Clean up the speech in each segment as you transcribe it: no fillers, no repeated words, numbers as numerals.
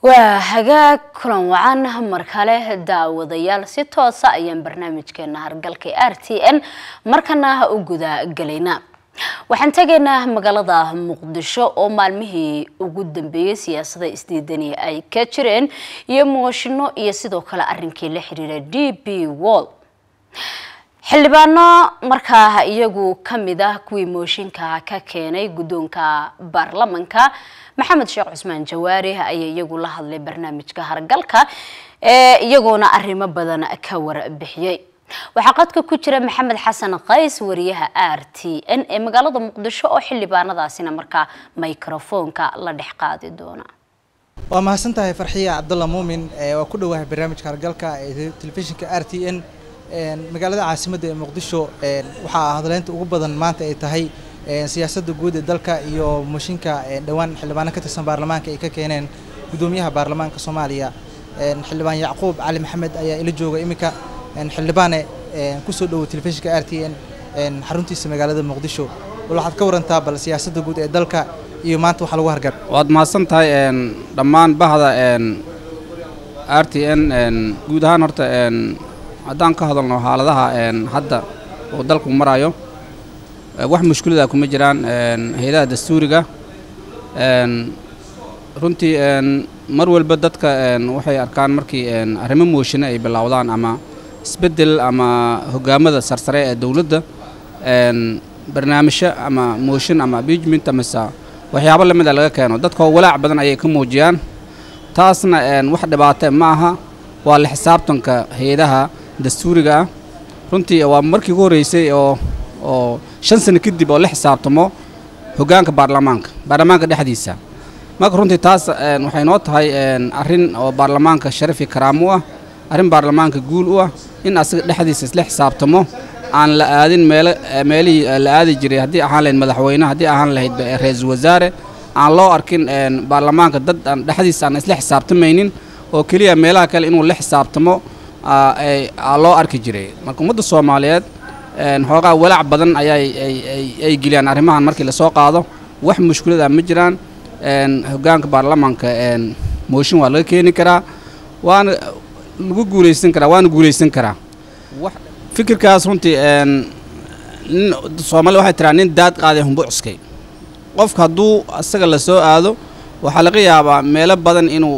وهجاك كلام وعنها مركله داوديال ستوسا أيام برنامجنا هرجلك RTN مركناها وجودا جلينا وحنتجينا مقالة مقدشة أو مالمه وجود دنبي سياسة استدني أي كاترين يموشنو يسدو كلا أرنكي لحرير DP Wall xildhibaano markaa iyagu kamida kuwii mooshinka ka keenay gudoonka baarlamaanka maxamed sheekh cusmaan jawaari ayaa iyagu la hadlay barnaamijka hargalka iyagoona arrimo badan ka warbixiyay waxa qadka ku jira maxamed xasan qays wariyaha RTN ee magaalada muqdisho oo xildhibaanadaasina markaa microphone-ka la dhex qaadi doona waa mahadsantahay farxiya cabdulla muumin oo ku dhawahay barnaamijka hargalka ee telefishinka RTN magaalada caasimadda ee muqdisho waxa hadaleynta ugu badan maanta ay tahay siyaasadda guud ee dalka iyo mooshinka dhawaan xildhibaano ka tirsan baarlamaanka ay ka keeneen gudoomiyaha baarlamaanka Soomaaliya xildhibaan Yacquub Cali Maxamed ayaa ila jooga imika xildhibaane ku soo dhaw telefishinka RTN xaruntiisa magaalada muqdisho waxaad ka warantaa bal siyaasadda guud ee dalka iyo maanta waxa lagu hargab waad mahadsantahay dhammaan bahda RTN guud ahaan horta haddaan ka hadalno xaaladaha hadda oo dalku marayo wax mushkilada kuma jiraan hay'adaha dastuuriga runtii mar walba dadka waxay arkaan markii arrimo mooshin ay bilowdaan ama isbedel ama hogaamada sarsare ee dawladda barnaamijyo ama mooshin ama impeachment ama waxyaabo lamid ah laga keeno dadka walaac badan ay ka muujiyaan taasna wax dhibaato ma aha waa la xisaabtanka hay'adaha dastuuriga runtii waa markii ugu horeysay oo 5 sano kadib oo la xisaabtamo hogaanka baarlamaanka dhexdiisa marka runtii taas waxay noo tahay arrin oo baarlamaanka sharafi karaamo ah arrin baarlamaanka guul u ah in asaga dhexdiisa isla xisaabtamo aan la aadin meelihii la aadi jiray haddii ahaan lahayd madaxweyne haddii ahaan lahayd ra'iisul wasaare aan loo arkin baarlamaanka dad aan dhexdiisa aan isla xisaabtamaynin oo kaliya meelaha kale inuu la xisaabtamo loo arki jiray marka ummadda Soomaaliyeed xoogaa walaac badan ay geliyaan arrimahan markii la soo qaado wax mushkilada ma jiraan hogaanka baarlamaanka mooshin waa laga keeni karaa waana lagu guuleysan karaa wax fikirkaas runtii Soomaaliya waxay tiraan nin daad qaaday humbu cuskay qofka hadduu asaga la soo aado waxa laga yaabaa meelo badan inuu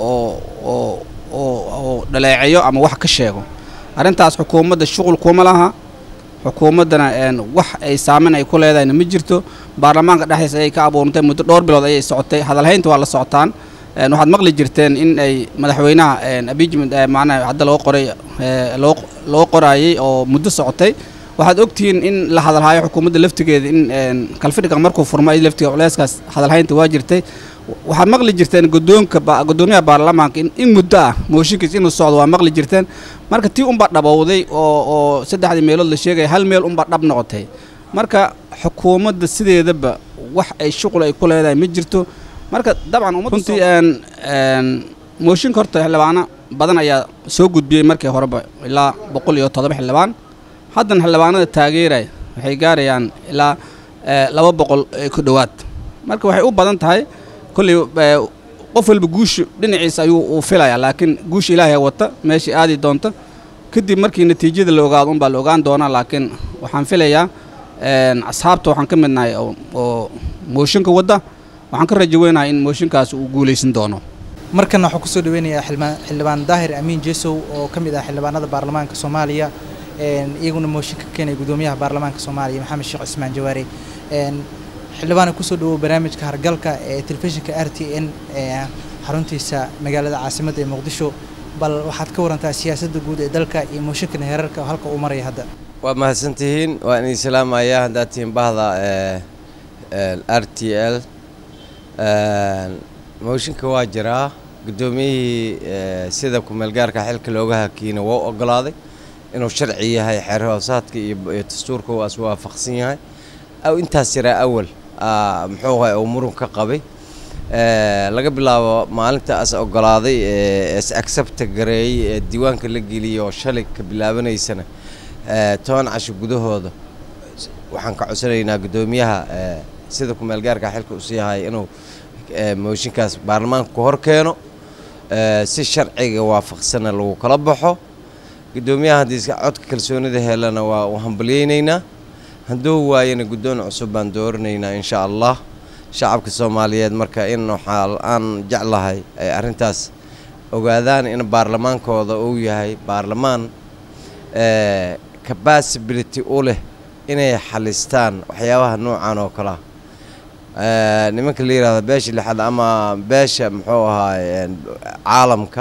oo dhaleeceeyo ama wax ka sheego arintaas xukuumadda shughul kuma laha xukuumaddana wax ay saameyn ay ku leedahay ma jirto baarlamaanka dhexdiisa ay ka abuurtay muddo dhowr bilood ay socotay hadalhaynta waa la socotaan waxaad maqli jirteen in ay madaxweynaha impeachment macnaha hadda loo qorayay oo muddo socotay waxaad ogtihiin in la hadalhayo xukuumadda laftigeeda in kalfidhiga markuu furmay laftiga culeyskaas hadalhaynta waa jirtay waxaad maqli jirteen gudoomiyaha baarlamaanka in muddo ah mooshinkiis inuu socdo waa maqli jirteen marka tii unba dhabowday oo saddexdii meelood la sheegay hal meel unba dhab noqotay marka xukuumadda sideedaba wax ay shuqul ay ku leedahay ma jirto marka dabcan runtii mooshinka horta xildhibaano badan ayaa soo gudbiyey markii horeba ilaa 107 xildhibaan haddana xildhibaanada taageeray waxay gaarayaan ilaa 200 ku dhawaad marka waxay u badan tahay kulli qof walba guush dhinaciisa ayuu filayaa laakiin guush Ilaahay wata meeshii aadi doonto kadib markii natiijada la ogaado baa la ogaan doonaa laakiin waxaan filayaa asxaabta waxaan ka midnahay oo mooshinka wada waxaan ka rajaynayaa in mooshinkaas uu guuleysan doono markana waxa ku soo dhaweynayaa xildhibaan Daahir Amiin Jeesow oo kamid ah xildhibaanada baarlamaanka Soomaaliya iyaguna mooshinka keenay gudoomiyaha baarlamaanka Soomaaliya Maxamed Sheekh Cusmaan Jawaari xildhibaan ku soo dhaw barnaamijka hargalka ee telefishinka RTN xaruntiisa magaalada caasimadda ee muqdisho bal waxaad ka warantaa siyaasadda guud ee dalka iyo mooshinka heerarka halka uu maray hadda waa mahadsantihiin waa in islaamaya hadaatiin bahda RTL mooshinka waa jiraa gudoomiyihii sida ku meelgaarka xilka looga hakiina waa ogolaaday inuu sharci yahay xeer hoosaadka iyo dastuurka waa waafaqsan yahay aw intaas jira awal muxuu ahay umurun ka qabay laga bilaabo maalinta as ogolaaday accept gareey diiwaanka la geliyo shalay ka bilaabanaysana 10 casho gudahooda waxaan ka codsanaynaa gudoomiyaha sida ku meel gaarka xilka u siyahay inuu mooshinkaas baarlamaanka hor keeno si sharciga waafaqsana lagu kala baxo gudoomiyaha haddii codka kalsoonida helana waa u hambaliyeynaynaa hadduu waayana guddoon cusub baan dooranaynaa insha allah shacabka Soomaaliyeed marka in aan jeclahay ay arrintaas ogaadaan in baarlamaankooda uu yahay baarlamaan capacity u leh inay xalistaan waxyaabaha noocan oo kala nimanka la yiraahdo beesha lixad ama beesha muxuu ahaa caalamka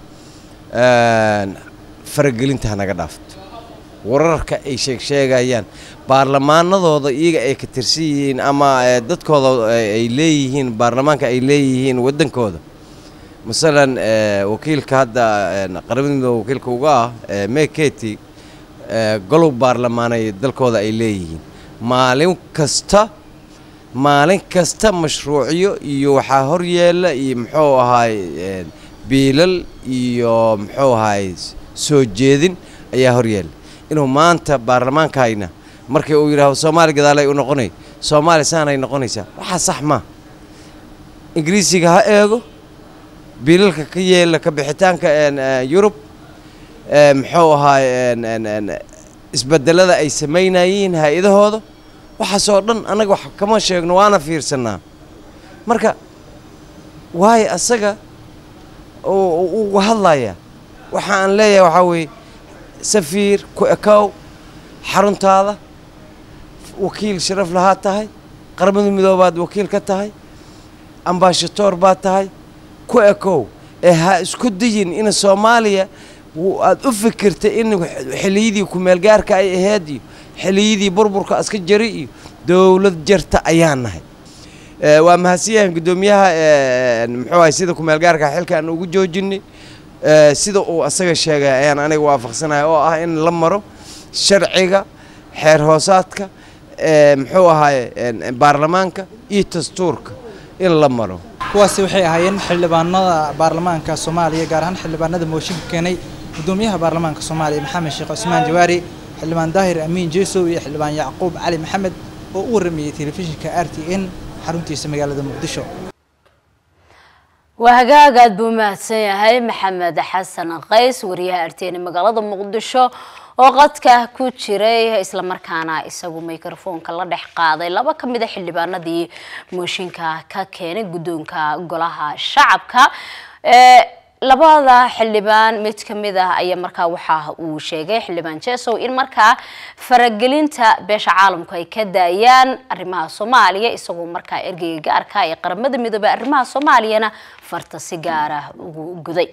faragelinta naga dhaafto wararka ay sheegayaan baarlamaanadooda iyaga ay ka tirsan yihiin ama dadkooda ay leeyihiin baarlamaanka ay leeyihiin wadankooda misalan wakiilka hadda qaramada wakiilka uga ah Meketi golob baarlamaanay dalkooda ay leeyihiin maalin kasta mashruuciyo iyo waxa hor yeela iyo muxuu ahaay biilal iyo muxuu ahaay soo jeedin ayaa hor yeela inuu maanta baarlamaankayna markii uu yiraahdo Soomaali gadaalay u noqonay Soomaali saanay noqonaysaa waxa sax ma Ingiriisiga ha eego biilalka ka yeela ka bixitaanka Yurub muxuu ahaay isbedelada ay sameynayeen hay'adahooda waxa soo dhan anaga wax kama sheegno waana fiirsanaa marka waay asaga oo hadlaya waxa aan leeyahay waxa weey safiir ku ekow xaruntaada wakiil sharaf laha tahay qaramada midoobaad wakiil ka tahay ambassador baa tahay ku ekow ha isku dayin in Soomaaliya aad u fikirtay in xiliyadii ku meel gaarka ay ahayd xiliyadii burburka aska jari iyo dawlad jarta ayaan nahay waa mahadsiyahan gudoomiyaha muxuu ahay sida ku meel gaarka xilkan ugu joojinay sida uu asaga sheegay ayaan aniga waafaqsanahay oo ah in la maro sharciga xeer hoosaadka muxuu ahay baarlamaanka iyo dastuurka in la maro kuwaasi waxay ahaayeen xildhibaanada baarlamaanka Soomaaliya gaar ahaan xildhibaanada mooshin keenay gudoomiyaha baarlamaanka Soomaaliya Maxamed Sheekh Cusmaan Jawaari xildhibaan Daahir Amiin Jeesow iyo xildhibaan Yacquub Cali Maxamed oo u warramiyay telefishinka RTN xaruntiisa magaalada Muqdisho وهجاجد بمحسن هاي محمد حسن قيس وريها أرتين مقالة مقدشة وقدك كوتشري إسلام مركانا إسقو ميكروفون كلا دحقاضي لبا كميدا حلبانا دي موشينكا كاكيني قدونكا قولها شعبكا labada xildhibaan mid kamid ah ayaa markaa waxa uu sheegay xildhibaan Jeesow in markaa faragelinta beesha caalamku ay ka daayaan arrimaha Soomaaliya isagoo markaa ergeyga gaarka ah ee qaramada midoobay arrimaha Soomaaliyana farta si gaar ah ugu guday